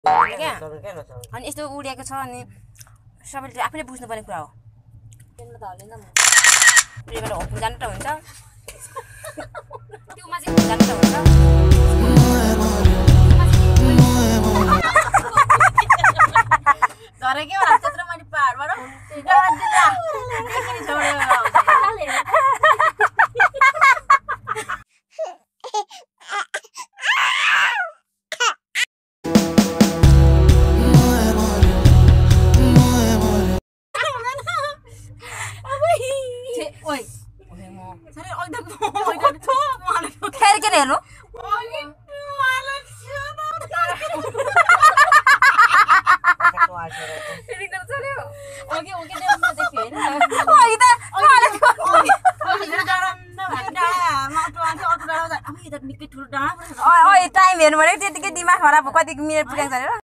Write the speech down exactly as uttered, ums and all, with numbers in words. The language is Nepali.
क्या अनि यस्तो उडेको छ अनि सबैले आफैले बुझ्नुपर्ने कुरा हो ट्रेनमा त हाल्दैन म ट्रेनमा होम जानु त हुन्छ त्यो मान्छे जानु त हुन्छ तर के होला त्यत्रो मैले पहाडबाट हेर्नु टाइम हेर्नु पऱ्यो त्यतिकै दिमाग खराब कति मिनट पुगेको छ